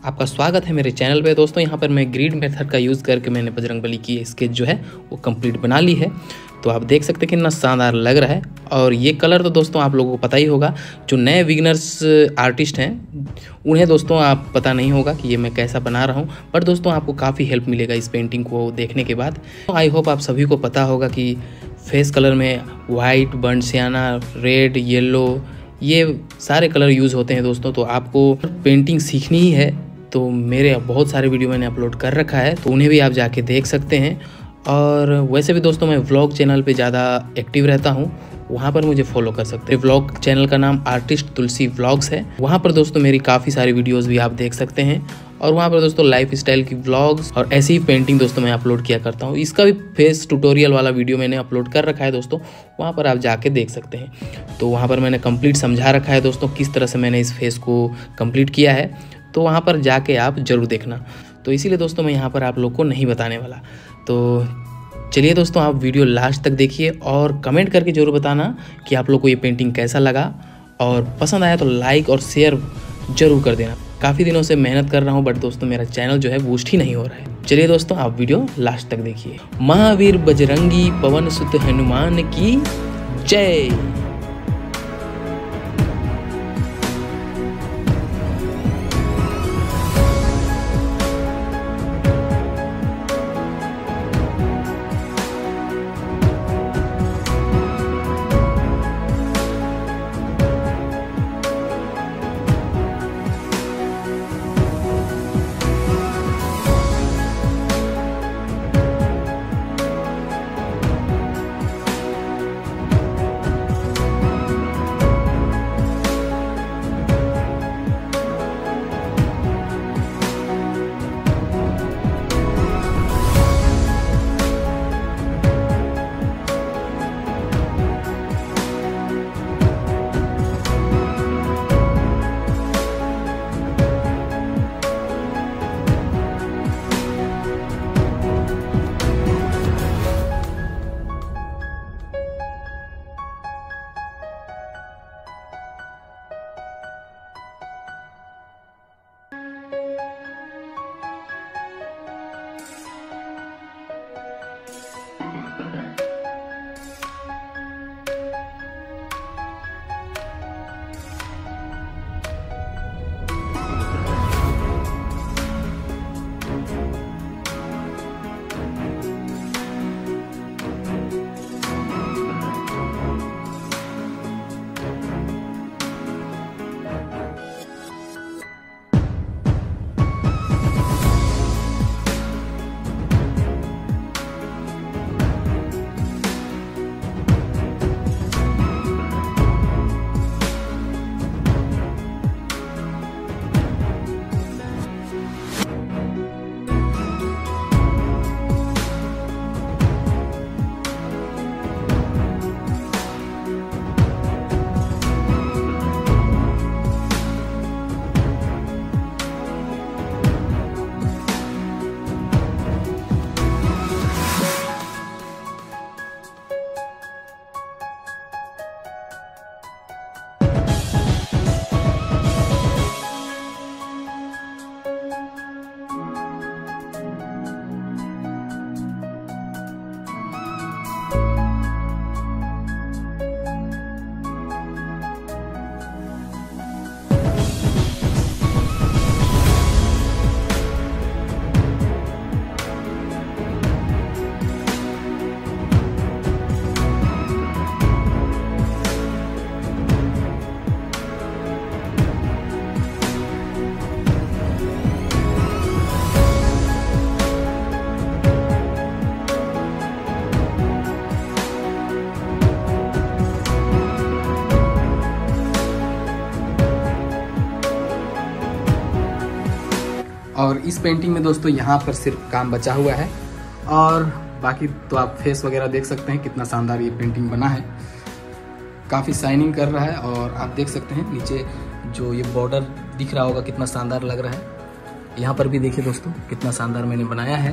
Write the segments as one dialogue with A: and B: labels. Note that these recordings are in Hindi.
A: आपका स्वागत है मेरे चैनल पे दोस्तों। यहाँ पर मैं ग्रिड मेथड का यूज़ करके मैंने बजरंगबली की स्केच जो है वो कंप्लीट बना ली है। तो आप देख सकते हैं कितना शानदार लग रहा है। और ये कलर तो दोस्तों आप लोगों को पता ही होगा, जो नए बिगिनर्स आर्टिस्ट हैं उन्हें दोस्तों आप पता नहीं होगा कि ये मैं कैसा बना रहा हूँ, पर दोस्तों आपको काफ़ी हेल्प मिलेगा इस पेंटिंग को देखने के बाद। आई होप आप सभी को पता होगा कि फेस कलर में white, burn sienna, red, yellow, ये सारे कलर यूज़ होते हैं दोस्तों। तो आपको पेंटिंग सीखनी ही है तो मेरे बहुत सारे वीडियो मैंने अपलोड कर रखा है, तो उन्हें भी आप जाके देख सकते हैं। और वैसे भी दोस्तों मैं व्लॉग चैनल पे ज़्यादा एक्टिव रहता हूँ, वहाँ पर मुझे फॉलो कर सकते हैं। व्लॉग चैनल का नाम आर्टिस्ट तुलसी व्लॉग्स है। वहाँ पर दोस्तों मेरी काफ़ी सारी वीडियोस भी आप देख सकते हैं। और वहाँ पर दोस्तों लाइफ स्टाइल की व्लॉग्स और ऐसी ही पेंटिंग दोस्तों मैं अपलोड किया करता हूँ। इसका भी फेस ट्यूटोरियल वाला वीडियो मैंने अपलोड कर रखा है दोस्तों, वहाँ पर आप जाके देख सकते हैं। तो वहाँ पर मैंने कंप्लीट समझा रखा है दोस्तों किस तरह से मैंने इस फेस को कंप्लीट किया है, तो वहाँ पर जाके आप ज़रूर देखना। तो इसीलिए दोस्तों मैं यहाँ पर आप लोग को नहीं बताने वाला। तो चलिए दोस्तों आप वीडियो लास्ट तक देखिए और कमेंट करके ज़रूर बताना कि आप लोग को ये पेंटिंग कैसा लगा, और पसंद आया तो लाइक और शेयर ज़रूर कर देना। काफ़ी दिनों से मेहनत कर रहा हूँ बट दोस्तों मेरा चैनल जो है बूस्ट ही नहीं हो रहा है। चलिए दोस्तों आप वीडियो लास्ट तक देखिए। महावीर बजरंगी पवन सुत हनुमान की जय। और इस पेंटिंग में दोस्तों यहाँ पर सिर्फ काम बचा हुआ है, और बाकी तो आप फेस वगैरह देख सकते हैं कितना शानदार ये पेंटिंग बना है। काफ़ी शाइनिंग कर रहा है, और आप देख सकते हैं नीचे जो ये बॉर्डर दिख रहा होगा कितना शानदार लग रहा है। यहाँ पर भी देखिए दोस्तों कितना शानदार मैंने बनाया है।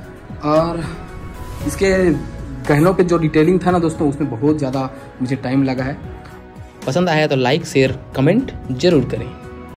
A: और इसके गहनों पे जो डिटेलिंग था ना दोस्तों, उसमें बहुत ज़्यादा मुझे टाइम लगा है। पसंद आया तो लाइक, शेयर, कमेंट जरूर करें।